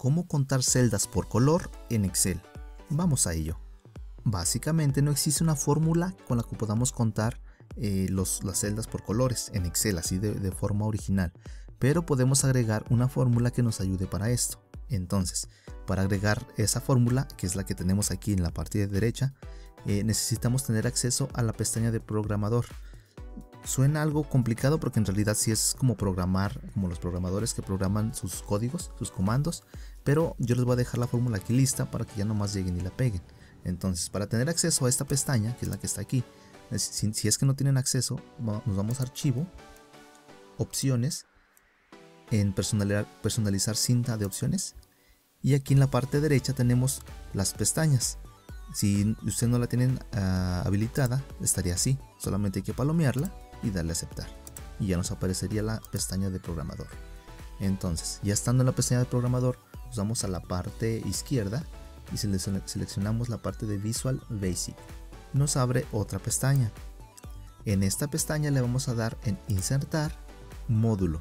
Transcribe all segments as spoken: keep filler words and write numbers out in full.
¿Cómo contar celdas por color en Excel? Vamos a ello. Básicamente no existe una fórmula con la que podamos contar eh, los, las celdas por colores en Excel así de, de forma original, pero podemos agregar una fórmula que nos ayude para esto. Entonces, para agregar esa fórmula, que es la que tenemos aquí en la parte de derecha, eh, necesitamos tener acceso a la pestaña de programador. Suena algo complicado porque en realidad sí es como programar, como los programadores que programan sus códigos, sus comandos, pero yo les voy a dejar la fórmula aquí lista para que ya nomás lleguen y la peguen. Entonces, para tener acceso a esta pestaña, que es la que está aquí, si, si es que no tienen acceso, nos vamos a archivo, opciones, en personalizar, personalizar cinta de opciones, y aquí en la parte derecha tenemos las pestañas. Si ustedes no la tienen uh, habilitada, estaría así, solamente hay que palomearla y darle a aceptar y ya nos aparecería la pestaña de programador. Entonces, ya estando en la pestaña de programador, nos vamos a la parte izquierda y seleccionamos la parte de Visual Basic. Nos abre otra pestaña. En esta pestaña le vamos a dar en insertar módulo,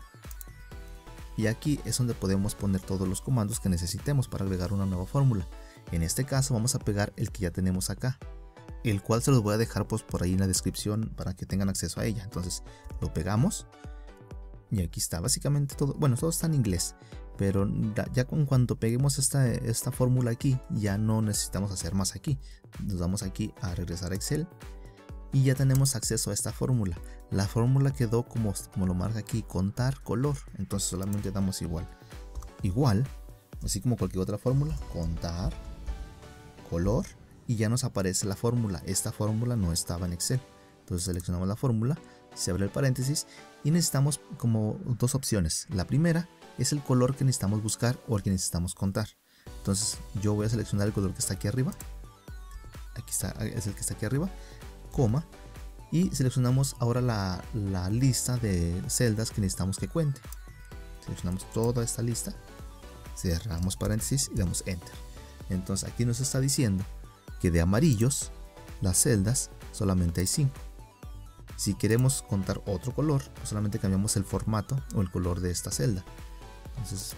y aquí es donde podemos poner todos los comandos que necesitemos para agregar una nueva fórmula. En este caso vamos a pegar el que ya tenemos acá, el cual se los voy a dejar pues por ahí en la descripción para que tengan acceso a ella. Entonces lo pegamos y aquí está básicamente todo. Bueno, todo está en inglés, pero ya con cuanto peguemos esta, esta fórmula aquí, ya no necesitamos hacer más aquí. Nos vamos aquí a regresar a Excel y ya tenemos acceso a esta fórmula. La fórmula quedó como, como lo marca aquí, contar color. Entonces solamente damos igual, igual, así como cualquier otra fórmula, contar color, y ya nos aparece la fórmula. Esta fórmula no estaba en Excel, entonces seleccionamos la fórmula, se abre el paréntesis y necesitamos como dos opciones. La primera es el color que necesitamos buscar o el que necesitamos contar. Entonces yo voy a seleccionar el color que está aquí arriba, aquí está, es el que está aquí arriba, coma, y seleccionamos ahora la, la lista de celdas que necesitamos que cuente. Seleccionamos toda esta lista, cerramos paréntesis y damos enter. Entonces aquí nos está diciendo que de amarillos las celdas solamente hay cinco. Si queremos contar otro color, pues solamente cambiamos el formato o el color de esta celda. Entonces,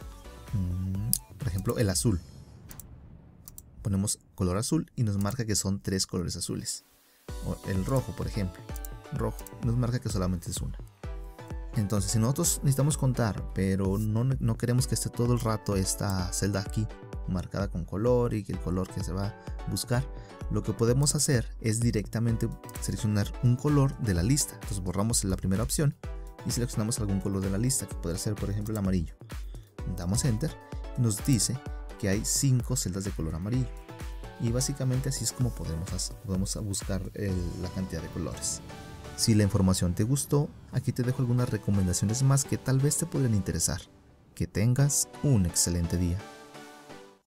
mmm, por ejemplo, el azul, ponemos color azul y nos marca que son tres colores azules. O el rojo, por ejemplo, rojo, nos marca que solamente es una. Entonces, si nosotros necesitamos contar, pero no, no queremos que esté todo el rato esta celda aquí marcada con color y que el color que se va a buscar, lo que podemos hacer es directamente seleccionar un color de la lista. Entonces borramos la primera opción y seleccionamos algún color de la lista, que podría ser por ejemplo el amarillo. Damos enter y nos dice que hay cinco celdas de color amarillo, y básicamente así es como podemos, podemos buscar el, la cantidad de colores. Si la información te gustó, aquí te dejo algunas recomendaciones más que tal vez te podrían interesar. Que tengas un excelente día.